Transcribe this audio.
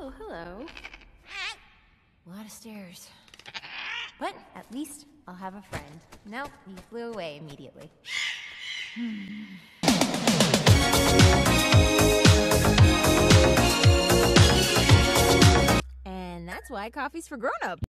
Oh, hello. A lot of stairs. But at least I'll have a friend. Nope, he flew away immediately. And that's why coffee's for grown-ups.